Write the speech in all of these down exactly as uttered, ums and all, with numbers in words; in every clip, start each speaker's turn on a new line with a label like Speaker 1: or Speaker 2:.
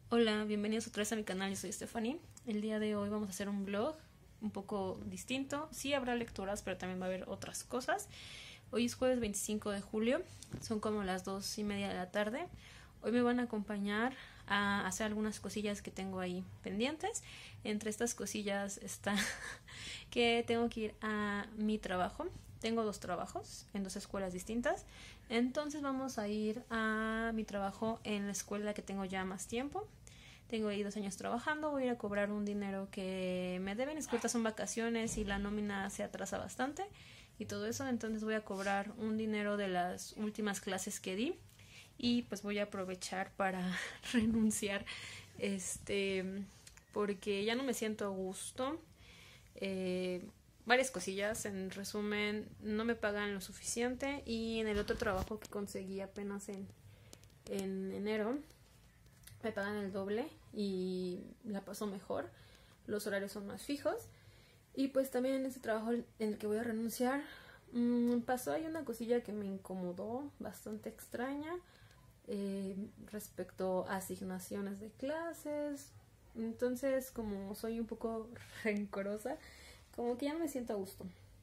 Speaker 1: Hola, bienvenidos otra vez a mi canal, yo soy Stephanie. El día de hoy vamos a hacer un vlog un poco distinto. Sí habrá lecturas, pero también va a haber otras cosas. Hoy es jueves veinticinco de julio, son como las dos y media de la tarde. Hoy me van a acompañar a hacer algunas cosillas que tengo ahí pendientes. Entre estas cosillas está que tengo que ir a mi trabajo. Tengo dos trabajos en dos escuelas distintas. Entonces vamos a ir a mi trabajo en la escuela que tengo ya más tiempo. Tengo ahí dos años trabajando, voy a ir a cobrar un dinero que me deben. Es que ahorita son vacaciones y la nómina se atrasa bastante y todo eso. Entonces voy a cobrar un dinero de las últimas clases que di y pues voy a aprovechar para renunciar, este, porque ya no me siento a gusto. Eh, varias cosillas, en resumen, no me pagan lo suficiente y en el otro trabajo que conseguí apenas en, en enero me pagan el doble y la paso mejor, los horarios son más fijos y pues también en ese trabajo en el que voy a renunciar mmm, pasó ahí una cosilla que me incomodó, bastante extraña, eh, respecto a asignaciones de clases. Entonces, como soy un poco rencorosa, como que ya no me siento a gusto.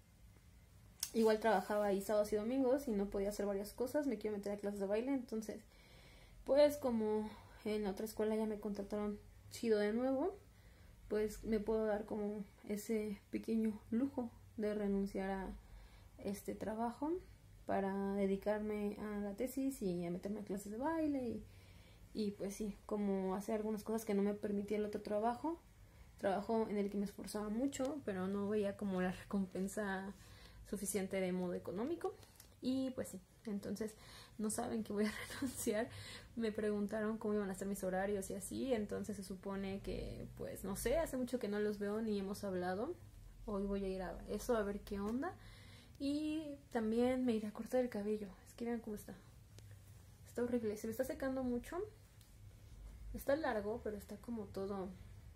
Speaker 1: Igual trabajaba ahí sábados y domingos y no podía hacer varias cosas, me quiero meter a clases de baile, entonces pues como en la otra escuela ya me contrataron chido de nuevo, pues me puedo dar como ese pequeño lujo de renunciar a este trabajo para dedicarme a la tesis y a meterme a clases de baile y, y pues sí, como hacer algunas cosas que no me permitía el otro trabajo. Trabajo en el que me esforzaba mucho, pero no veía como la recompensa suficiente de modo económico. Y pues sí, entonces no saben que voy a renunciar. Me preguntaron cómo iban a ser mis horarios y así. Entonces se supone que, pues no sé, hace mucho que no los veo ni hemos hablado. Hoy voy a ir a eso, a ver qué onda. Y también me iré a cortar el cabello. Es que vean cómo está. Está horrible, se me está secando mucho. Está largo, pero está como todo...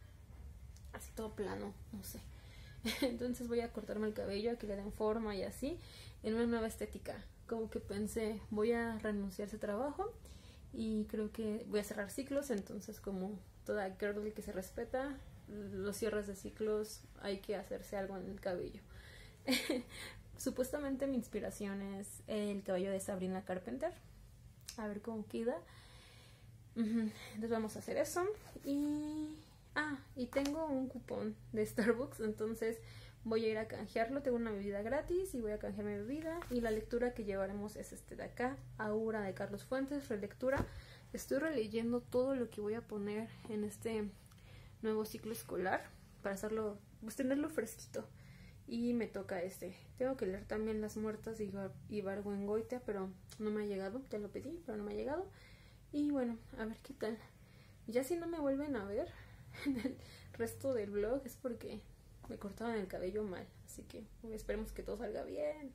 Speaker 1: así todo plano, no sé. Entonces voy a cortarme el cabello, a que le den forma y así, en una nueva estética. Como que pensé, voy a renunciar a ese trabajo y creo que voy a cerrar ciclos. Entonces, como toda girl que se respeta, los cierres de ciclos hay que hacerse algo en el cabello. Supuestamente mi inspiración es el cabello de Sabrina Carpenter. A ver cómo queda. Entonces vamos a hacer eso. Y... ah, y tengo un cupón de Starbucks, entonces voy a ir a canjearlo. Tengo una bebida gratis y voy a canjear mi bebida. Y la lectura que llevaremos es este de acá, Aura, de Carlos Fuentes, relectura. Estoy releyendo todo lo que voy a poner en este nuevo ciclo escolar para hacerlo, pues tenerlo fresquito. Y me toca este. Tengo que leer también Las Muertas de Ibargüengoitia, pero no me ha llegado. Ya lo pedí, pero no me ha llegado. Y bueno, a ver qué tal. Ya si no me vuelven a ver en el resto del vlog es porque me cortaban el cabello mal, así que esperemos que todo salga bien.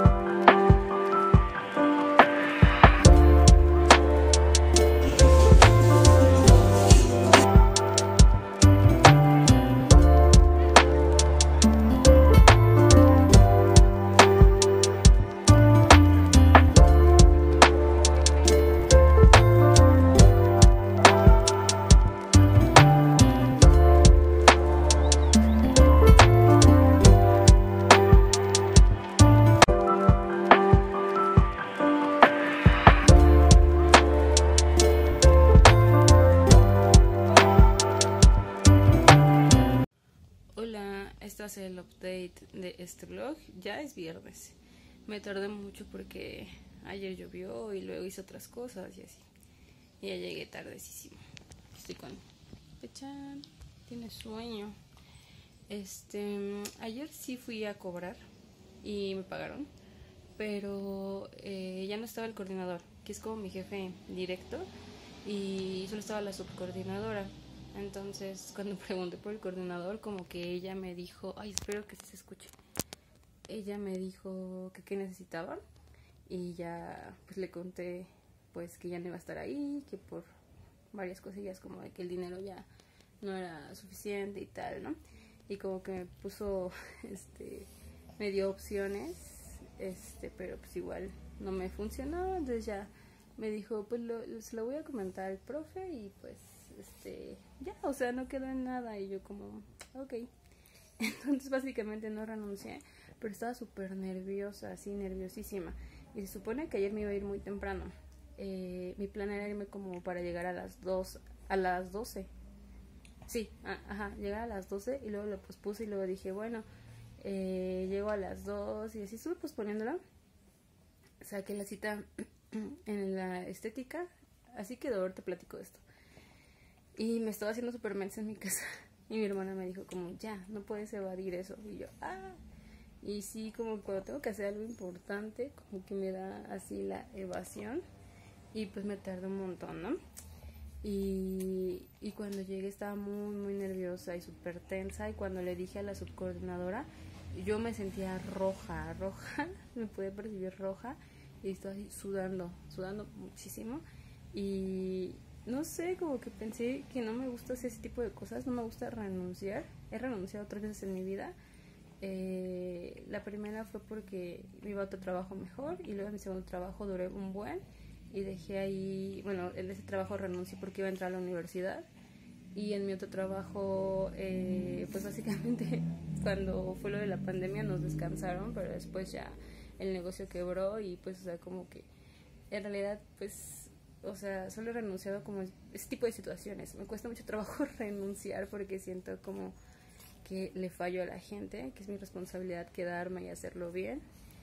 Speaker 1: Este va a ser el update de este vlog. Ya es viernes. Me tardé mucho porque ayer llovió y luego hice otras cosas y así. Y ya llegué tardecísimo. Estoy con Pechan. Tiene sueño. Este, ayer sí fui a cobrar y me pagaron. Pero eh, ya no estaba el coordinador, que es como mi jefe directo. Y solo estaba la subcoordinadora. Entonces, cuando pregunté por el coordinador, como que ella me dijo, ay, espero que sí se escuche. Ella me dijo que qué necesitaba y ya pues le conté pues que ya no iba a estar ahí, que por varias cosillas como de que el dinero ya no era suficiente y tal, ¿no? Y como que me puso, este, me dio opciones, este, pero pues igual no me funcionó, entonces ya
Speaker 2: me dijo, pues lo, se lo voy a comentar al profe y pues, este, ya, o sea, no quedó en nada. Y yo como, ok. Entonces básicamente no renuncié, pero estaba súper nerviosa, así, nerviosísima. Y se supone que ayer me iba a ir muy temprano. Eh, mi plan era irme como para llegar a las dos, a las doce. Sí, a, ajá, llegar a las doce y luego lo pospuse y luego dije, bueno, eh, llego a las dos y así estuve posponiéndolo. Saqué la cita en la estética, así quedó, ahorita platico de esto. Y me estaba haciendo súper mensa en mi casa. Y mi hermana me dijo como, ya, no puedes evadir eso. Y yo, ah. Y sí, como cuando tengo que hacer algo importante, como que me da así la evasión. Y pues me tardé un montón, ¿no? Y, y cuando llegué estaba muy, muy nerviosa y súper tensa. Y cuando le dije a la subcoordinadora, yo me sentía roja, roja. Me pude percibir roja. Y estaba así sudando, sudando muchísimo. Y no sé, como que pensé que no me gusta hacer ese tipo de cosas. No me gusta renunciar. He renunciado tres veces en mi vida. Eh, la primera fue porque me iba a otro trabajo mejor. Y luego en mi segundo trabajo duré un buen. Y dejé ahí, bueno, en ese trabajo renuncié porque iba a entrar a la universidad. Y en mi otro trabajo, eh, pues básicamente cuando fue lo de la pandemia nos descansaron, pero después ya el negocio quebró y pues, o sea, como que en realidad, pues, o sea, solo he renunciado como ese tipo de situaciones. Me cuesta mucho trabajo renunciar porque siento como que le fallo a la gente, que es mi responsabilidad quedarme y hacerlo bien.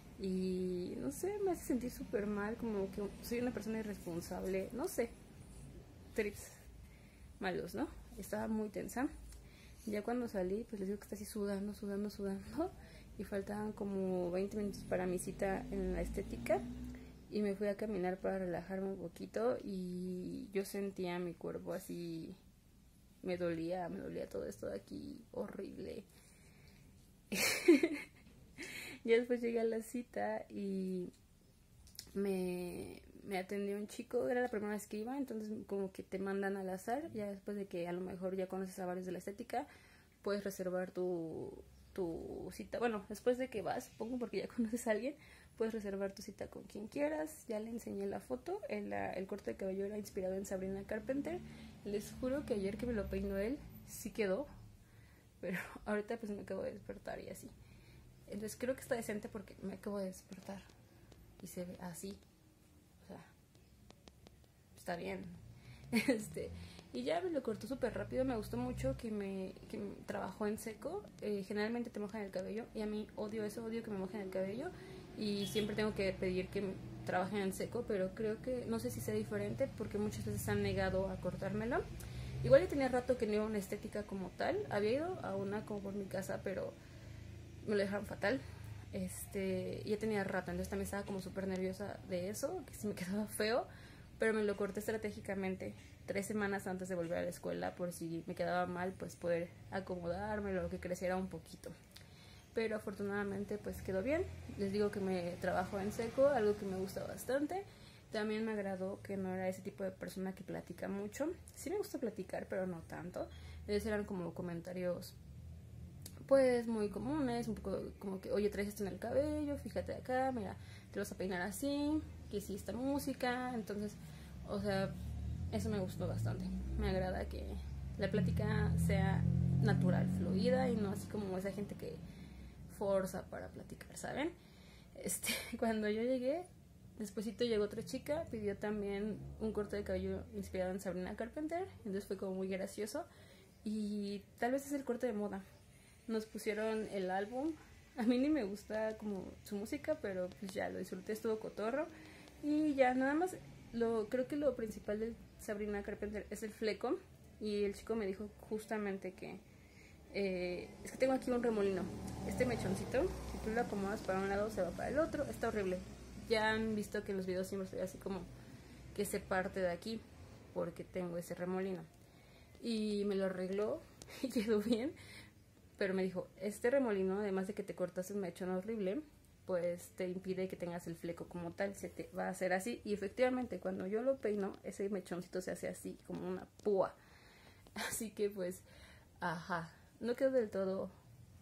Speaker 2: Y no sé, me hace sentir súper mal, como que soy una persona irresponsable, no sé, trips malos, ¿no? Estaba muy tensa. Ya cuando salí, pues les digo que está así sudando, sudando, sudando. Y faltaban como veinte minutos para mi cita en la estética. Y me fui a caminar para relajarme un poquito. Y yo sentía mi cuerpo así, me dolía, me dolía todo esto de aquí, horrible. Ya después llegué a la cita y me, me atendió un chico, era la primera vez que iba, entonces como que te mandan al azar, ya después de que a lo mejor ya conoces a varios de la estética, puedes reservar tu, tu cita, bueno, después de que vas, supongo porque ya conoces a alguien, puedes reservar tu cita con quien quieras. Ya le enseñé la foto, el, el corte de cabello era inspirado en Sabrina Carpenter, les juro que ayer que me lo peinó él, sí quedó, pero ahorita pues me acabo de despertar y así. Entonces creo que está decente porque me acabo de despertar y se ve así, o sea, está bien. Este, y ya me lo cortó súper rápido. Me gustó mucho que me, que me trabajó en seco. Eh, generalmente te mojan el cabello y a mí odio eso, odio que me mojen el cabello y siempre tengo que pedir que trabajen en seco, pero creo que no sé si sea diferente porque muchas veces han negado a cortármelo. Igual ya tenía rato que no iba a una estética como tal, había ido a una como por mi casa, pero me lo dejaron fatal. Este, ya tenía rato, entonces también estaba como súper nerviosa de eso, que se me quedaba feo, pero me lo corté estratégicamente tres semanas antes de volver a la escuela, por si me quedaba mal, pues poder acomodarme, lo que creciera un poquito. Pero afortunadamente pues quedó bien. Les digo que me trabajo en seco, algo que me gusta bastante. También me agradó que no era ese tipo de persona que platica mucho. Sí me gusta platicar, pero no tanto. Ellos eran como comentarios pues muy comunes, un poco como que, oye, traes esto en el cabello, fíjate acá, mira, te vas a peinar así, que sí esta música. Entonces, o sea, eso me gustó bastante. Me agrada que la plática sea natural, fluida y no así como esa gente que forza para platicar, ¿saben? Este, cuando yo llegué, despuesito llegó otra chica, pidió también un corte de cabello inspirado en Sabrina Carpenter, entonces fue como muy gracioso y tal vez es el corte de moda. Nos pusieron el álbum, a mí ni me gusta como su música, pero pues ya lo disfruté, estuvo cotorro y ya nada más, lo creo que lo principal de Sabrina Carpenter es el fleco y el chico me dijo justamente que eh, es que tengo aquí un remolino, este mechoncito, si tú lo acomodas para un lado se va para el otro, está horrible. Ya han visto que en los videos siempre estoy así como que se parte de aquí porque tengo ese remolino y me lo arregló y quedó bien. Pero me dijo, este remolino, además de que te cortas un mechón horrible, pues te impide que tengas el fleco como tal, se te va a hacer así. Y efectivamente, cuando yo lo peino, ese mechoncito se hace así, como una púa. Así que pues, ajá, no quedó del todo,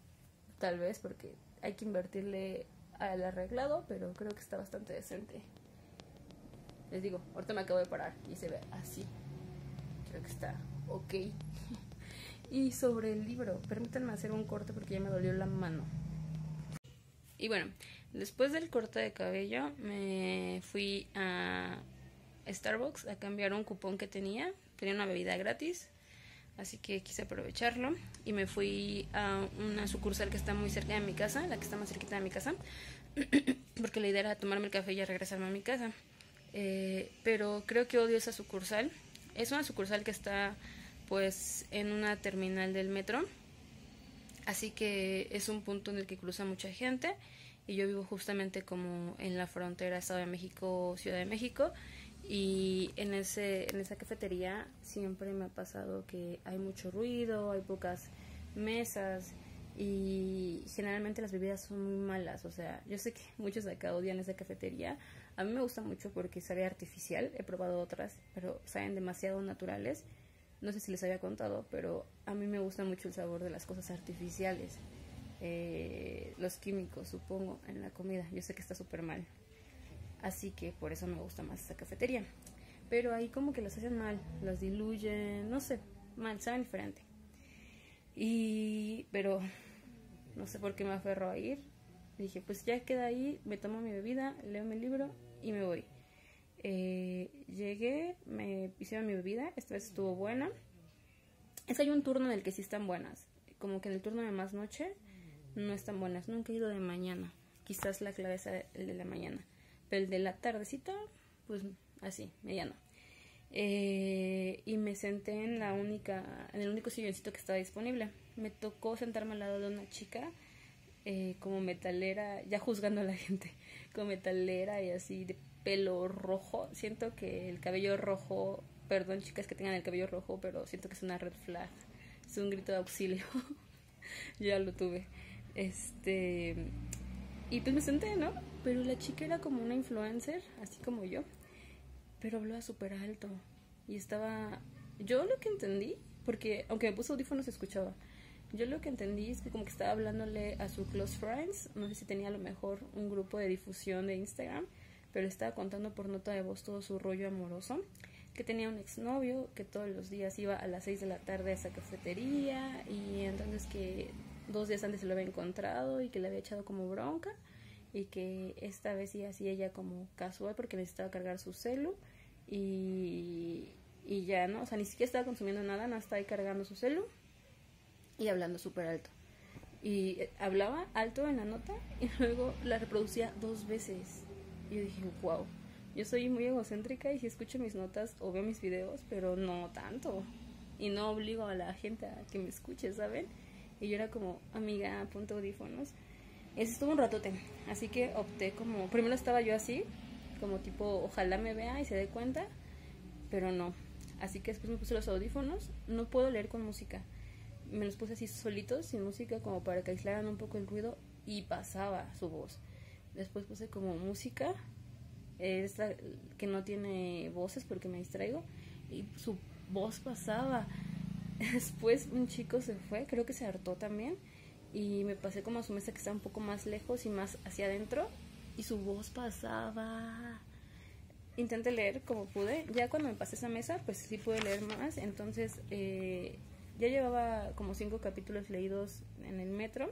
Speaker 2: tal vez, porque hay que invertirle al arreglado, pero creo que está bastante decente. Les digo, ahorita me acabo de parar y se ve así. Creo que está ok. Y sobre el libro, permítanme hacer un corte porque ya me dolió la mano. Y bueno, después del corte de cabello me fui a Starbucks a cambiar un cupón que tenía. Tenía una bebida gratis, así que quise aprovecharlo. Y me fui a una sucursal que está muy cerca de mi casa, la que está más cerquita de mi casa, porque la idea era tomarme el café y ya regresarme a mi casa. Eh, pero creo que odio esa sucursal. Es una sucursal que está pues en una terminal del metro, así que es un punto en el que cruza mucha gente y yo vivo justamente como en la frontera Estado de México, Ciudad de México, y en ese en esa cafetería siempre me ha pasado que hay mucho ruido, hay pocas mesas y generalmente las bebidas son muy malas. O sea, yo sé que muchos de acá odian esa cafetería. A mí me gusta mucho porque sabe artificial. He probado otras, pero saben demasiado naturales. No sé si les había contado, pero a mí me gusta mucho el sabor de las cosas artificiales. Eh, los químicos, supongo, en la comida. Yo sé que está súper mal. Así que por eso me gusta más esa cafetería. Pero ahí como que las hacen mal, las diluyen, no sé, mal, saben diferente. Y, pero no sé por qué me aferro a ir. Dije, pues ya queda ahí, me tomo mi bebida, leo mi libro y me voy. Eh, llegué, me hicieron mi bebida, esta vez estuvo buena. Es que hay un turno en el que sí están buenas, como que en el turno de más noche no están buenas. Nunca he ido de mañana, quizás la clave es el de la mañana, pero el de la tardecita, pues así, mediano. Eh, y me senté en la única, en el único silloncito que estaba disponible. Me tocó sentarme al lado de una chica, eh, como metalera, ya juzgando a la gente, como metalera y así de pelo rojo. Siento que el cabello rojo, perdón chicas que tengan el cabello rojo, pero siento que es una red flag, es un grito de auxilio. Ya lo tuve. Este, y pues me senté, ¿no? Pero la chica era como una influencer, así como yo, pero hablaba súper alto y estaba, yo lo que entendí, porque aunque me puse audífonos se escuchaba, yo lo que entendí es que como que estaba hablándole a su close friends, no sé si tenía a lo mejor un grupo de difusión de Instagram, pero estaba contando por nota de voz todo su rollo amoroso, que tenía un exnovio, que todos los días iba a las seis de la tarde a esa cafetería y entonces que dos días antes se lo había encontrado y que le había echado como bronca y que esta vez sí hacía ella como casual porque necesitaba cargar su celu y, y ya, ¿no? O sea, ni siquiera estaba consumiendo nada, no estaba ahí cargando su celu y hablando súper alto. Y hablaba alto en la nota y luego la reproducía dos veces. Y yo dije, wow, yo soy muy egocéntrica y sí escucho mis notas o veo mis videos, pero no tanto. Y no obligo a la gente a que me escuche, ¿saben? Y yo era como, amiga, ponte audífonos. Eso estuvo un ratote, así que opté como, primero estaba yo así, como tipo, ojalá me vea y se dé cuenta, pero no. Así que después me puse los audífonos, no puedo leer con música. Me los puse así solitos, sin música, como para que aislaran un poco el ruido y pasaba su voz. Después puse como música, esta que no tiene voces porque me distraigo, y su voz pasaba. Después un chico se fue, creo que se hartó también, y me pasé como a su mesa que estaba un poco más lejos y más hacia adentro y su voz pasaba. Intenté leer como pude, ya cuando me pasé esa mesa pues sí pude leer más, entonces eh, ya llevaba como cinco capítulos leídos en el metro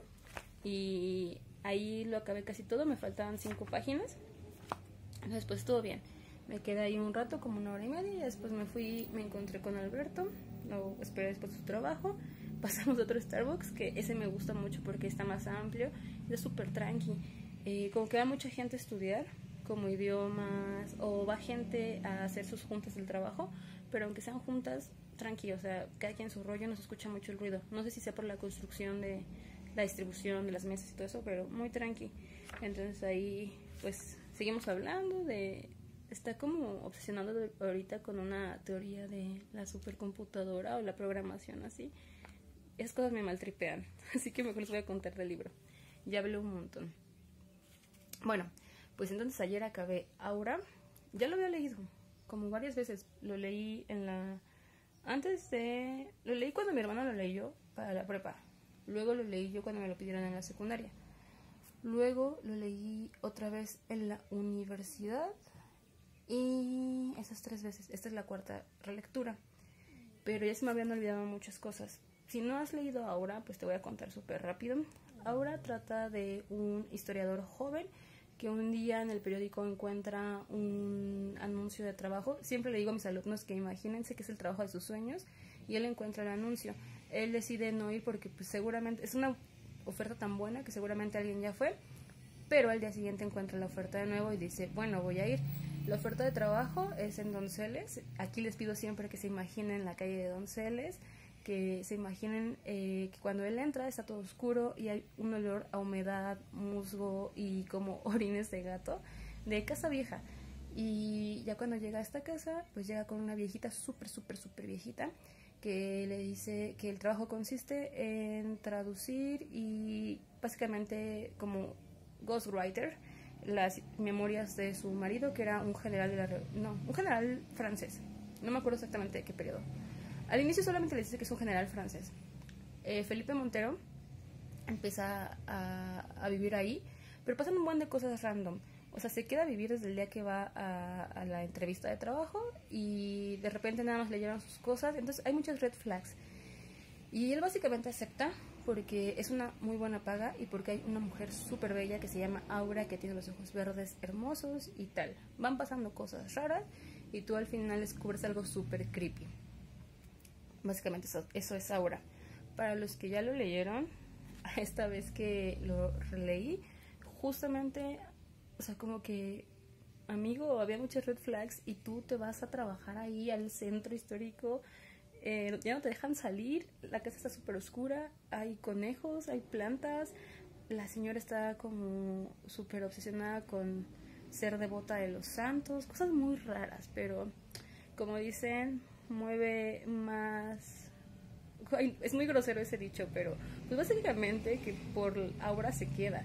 Speaker 2: y ahí lo acabé casi todo, me faltaban cinco páginas, entonces pues estuvo bien. Me quedé ahí un rato, como una hora y media, y después me fui, me encontré con Alberto, lo esperé después de su trabajo. Pasamos a otro Starbucks, que ese me gusta mucho porque está más amplio, es súper tranqui. Eh, como que va mucha gente a estudiar, como idiomas, o va gente a hacer sus juntas del trabajo, pero aunque sean juntas, tranqui, o sea, cada quien en su rollo, no se escucha mucho el ruido. No sé si sea por la construcción de la distribución de las mesas y todo eso, pero muy tranqui. Entonces ahí, pues, seguimos hablando de... Está como obsesionado ahorita con una teoría de la supercomputadora o la programación así. Esas cosas me maltripean, así que mejor les voy a contar del libro. Ya hablé un montón. Bueno, pues entonces ayer acabé Aura. Ya lo había leído, como varias veces. Lo leí en la... Antes de... Lo leí cuando mi hermano lo leyó para la prepa. Luego lo leí yo cuando me lo pidieron en la secundaria. Luego lo leí otra vez en la universidad. Y esas tres veces, esta es la cuarta relectura. Pero ya se me habían olvidado muchas cosas. Si no has leído Aura, pues te voy a contar súper rápido. Aura trata de un historiador joven que un día en el periódico encuentra un anuncio de trabajo. Siempre le digo a mis alumnos que imagínense que es el trabajo de sus sueños, y él encuentra el anuncio. Él decide no ir porque pues seguramente es una oferta tan buena que seguramente alguien ya fue, pero al día siguiente encuentra la oferta de nuevo y dice, bueno, voy a ir. La oferta de trabajo es en Donceles. Aquí les pido siempre que se imaginen la calle de Donceles, que se imaginen eh, que cuando él entra está todo oscuro y hay un olor a humedad, musgo y como orines de gato, de casa vieja. Y ya cuando llega a esta casa, pues llega con una viejita súper, súper, súper viejita, que le dice que el trabajo consiste en traducir y básicamente como ghostwriter las memorias de su marido, que era un general de la no, un general francés. No me acuerdo exactamente de qué periodo. Al inicio solamente le dice que es un general francés. Eh, Felipe Montero empieza a, a vivir ahí, pero pasan un buen de cosas random. O sea, se queda a vivir desde el día que va a, a la entrevista de trabajo y de repente nada más le llevan sus cosas. Entonces hay muchas red flags. Y él básicamente acepta porque es una muy buena paga y porque hay una mujer súper bella que se llama Aura, que tiene los ojos verdes hermosos y tal. Van pasando cosas raras y tú al final descubres algo súper creepy. Básicamente eso, eso es Aura. Para los que ya lo leyeron, esta vez que lo releí, justamente, o sea, como que, amigo, había muchas red flags y tú te vas a trabajar ahí al centro histórico, eh, ya no te dejan salir, la casa está súper oscura, hay conejos, hay plantas, la señora está como súper obsesionada con ser devota de los santos, cosas muy raras, pero como dicen, mueve más... Ay, es muy grosero ese dicho, pero pues básicamente que por Aura se queda.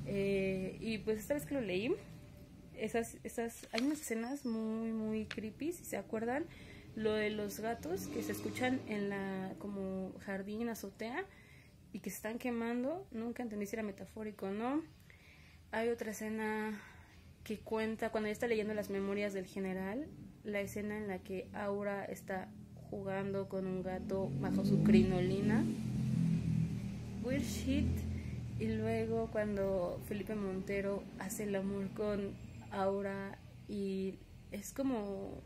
Speaker 2: Eh, y pues esta vez que lo leí, esas, esas, hay unas escenas muy, muy creepy, si se acuerdan, lo de los gatos que se escuchan en la como jardín, azotea, y que se están quemando. Nunca entendí si era metafórico o no. Hay otra escena que cuenta, cuando ella está leyendo las memorias del general, la escena en la que Aura está jugando con un gato bajo su crinolina. Weird shit. Y luego cuando Felipe Montero hace el amor con Aura y es como...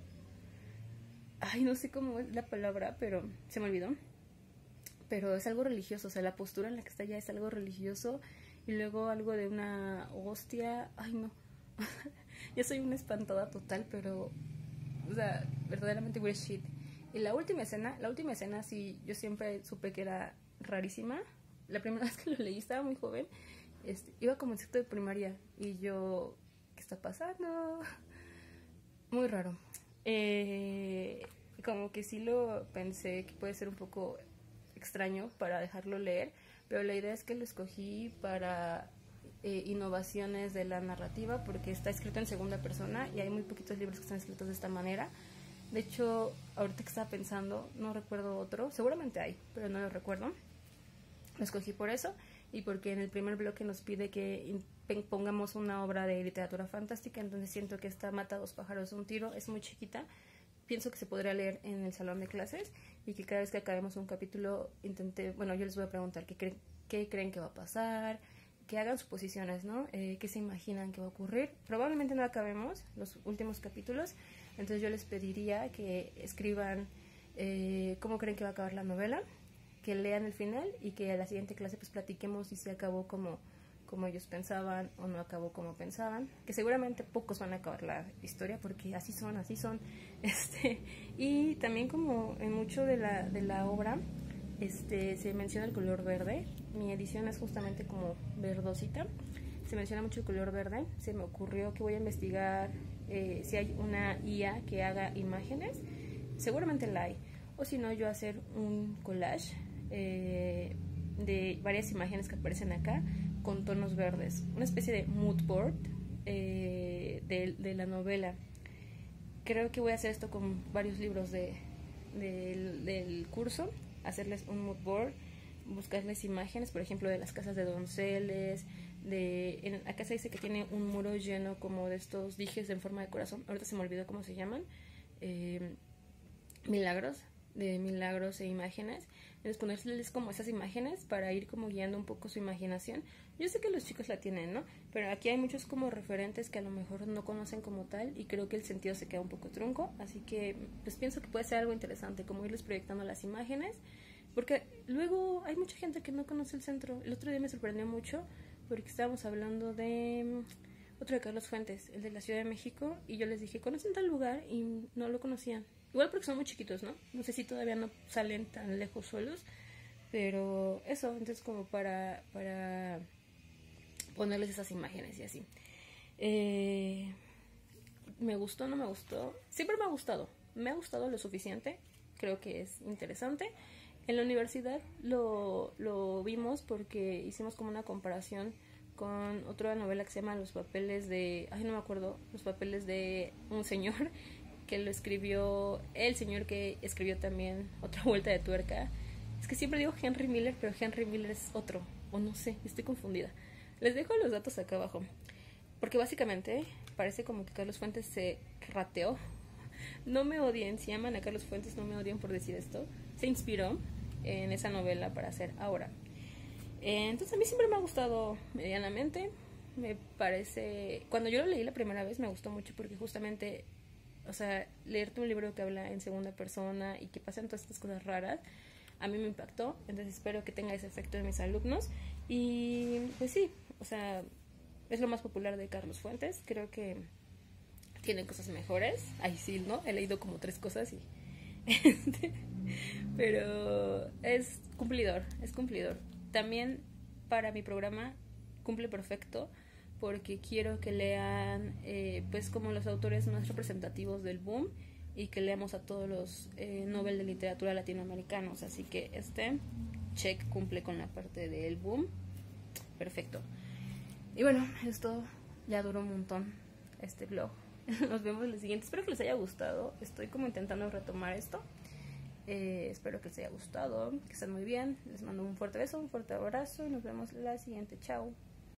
Speaker 2: Ay, no sé cómo es la palabra, pero se me olvidó. Pero es algo religioso, o sea, la postura en la que está ya es algo religioso. Y luego algo de una hostia. Ay, no. Yo soy una espantada total, pero... O sea, verdaderamente weird shit. Y la última escena, la última escena sí, yo siempre supe que era rarísima. La primera vez que lo leí estaba muy joven. Este, iba como en sexto de primaria. Y yo, ¿qué está pasando? Muy raro. Eh, como que sí lo pensé que puede ser un poco extraño para dejarlo leer. Pero la idea es que lo escogí para eh, innovaciones de la narrativa, porque está escrito en segunda persona y hay muy poquitos libros que están escritos de esta manera. De hecho, ahorita que estaba pensando, no recuerdo otro, seguramente hay, pero no lo recuerdo. Lo escogí por eso y porque en el primer bloque nos pide que pongamos una obra de literatura fantástica, entonces siento que esta mata dos pájaros de un tiro, es muy chiquita, pienso que se podría leer en el salón de clases y que cada vez que acabemos un capítulo intenté, bueno, yo les voy a preguntar qué creen, qué creen que va a pasar, que hagan suposiciones, ¿no? Eh, ¿Qué se imaginan que va a ocurrir? Probablemente no acabemos los últimos capítulos, entonces yo les pediría que escriban eh, cómo creen que va a acabar la novela, que lean el final y que a la siguiente clase pues platiquemos si se acabó como, como ellos pensaban o no acabó como pensaban, que seguramente pocos van a acabar la historia porque así son, así son. Este, y también como en mucho de la, de la obra este, se menciona el color verde. Mi edición es justamente como verdosita, se menciona mucho el color verde. Se me ocurrió que voy a investigar eh, si hay una I A que haga imágenes, seguramente la hay, o si no yo hacer un collage eh, de varias imágenes que aparecen acá con tonos verdes, una especie de mood board eh, de, de la novela. Creo que voy a hacer esto con varios libros de, de, del, del curso, hacerles un mood board, buscarles imágenes, por ejemplo, de las casas de Donceles, de en, acá se dice que tiene un muro lleno como de estos dijes en forma de corazón, ahorita se me olvidó cómo se llaman, eh, milagros, de milagros e imágenes. Entonces ponerles como esas imágenes para ir como guiando un poco su imaginación. Yo sé que los chicos la tienen, ¿no? Pero aquí hay muchos como referentes que a lo mejor no conocen como tal y creo que el sentido se queda un poco trunco, así que pues pienso que puede ser algo interesante como irles proyectando las imágenes, porque luego hay mucha gente que no conoce el centro. El otro día me sorprendió mucho porque estábamos hablando de otro de Carlos Fuentes, el de la Ciudad de México, y yo les dije, ¿conocen tal lugar? Y no lo conocían. Igual porque son muy chiquitos, ¿no? No sé si todavía no salen tan lejos solos, pero eso, entonces como para, para ponerles esas imágenes y así. Eh, ¿Me gustó? ¿No me gustó? Siempre me ha gustado. Me ha gustado lo suficiente. Creo que es interesante. En la universidad lo, lo vimos porque hicimos como una comparación con otra novela que se llama Los papeles de... Ay, no me acuerdo. Los papeles de un señor que lo escribió... El señor que escribió también Otra vuelta de tuerca. Es que siempre digo Henry Miller, pero Henry Miller es otro. O no sé, estoy confundida. Les dejo los datos acá abajo. Porque básicamente parece como que Carlos Fuentes se rateó. No me odien, si aman a Carlos Fuentes, no me odien por decir esto. Se inspiró en esa novela para hacer Ahora. Entonces a mí siempre me ha gustado medianamente. Me parece... Cuando yo lo leí la primera vez me gustó mucho porque justamente, o sea, leerte un libro que habla en segunda persona y que pasan todas estas cosas raras, a mí me impactó. Entonces espero que tenga ese efecto en mis alumnos. Y pues sí, o sea, es lo más popular de Carlos Fuentes. Creo que tiene cosas mejores. Ay, sí, ¿no? He leído como tres cosas y... pero es cumplidor, es cumplidor. También para mi programa cumple perfecto porque quiero que lean eh, pues como los autores más representativos del boom y que leamos a todos los eh, Nobel de literatura latinoamericanos, así que este check cumple con la parte del boom. Perfecto. Y bueno, esto ya duró un montón este vlog. Nos vemos en el siguiente. Espero que les haya gustado. Estoy como intentando retomar esto. Eh, espero que les haya gustado, que estén muy bien. Les mando un fuerte beso, un fuerte abrazo y nos vemos la siguiente. Chao.